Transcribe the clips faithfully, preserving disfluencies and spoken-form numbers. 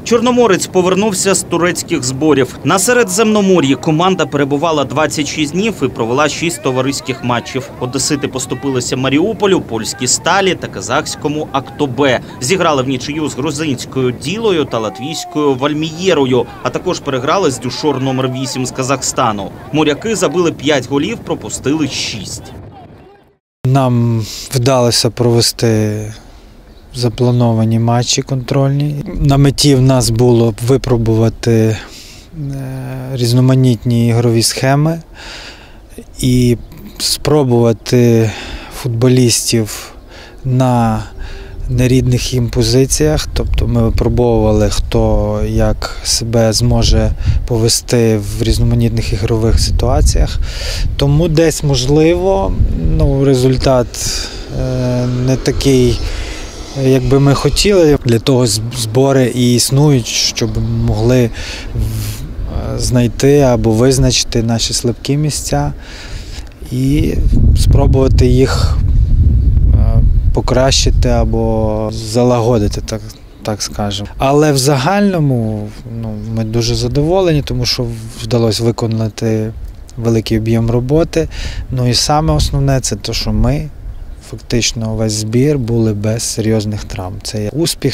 Чорноморець повернувся з турецьких зборів. На Середземномор'ї команда перебувала двадцять шість днів і провела шість товариських матчів. Одесити поступилися Маріуполю, польській Сталі та казахському Актобе. Зіграли в нічию з грузинською Ділою та латвійською Вальмієрою, а також переграли з Дюшор номер вісім з Казахстану. Моряки забили п'ять голів, пропустили шість. Нам вдалося провести заплановані матчі контрольні. На меті в нас було випробувати різноманітні ігрові схеми і спробувати футболістів на нерідних їм позиціях. Тобто ми випробовували, хто як себе зможе повести в різноманітних ігрових ситуаціях. Тому десь, можливо, ну, результат не такий, як би ми хотіли. Для того збори і існують, щоб могли знайти або визначити наші слабкі місця і спробувати їх покращити або залагодити, так, так скажемо. Але в загальному ну, ми дуже задоволені, тому що вдалося виконати великий об'єм роботи. Ну і саме основне – це те, що ми фактично весь збір були без серйозних травм. Це є успіх.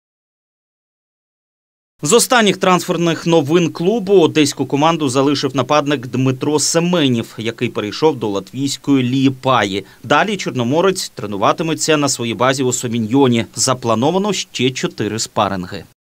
З останніх трансферних новин клубу одеську команду залишив нападник Дмитро Семенів, який перейшов до латвійської Лієпаї. Далі Чорноморець тренуватиметься на своїй базі у Совіньйоні. Заплановано ще чотири спаринги.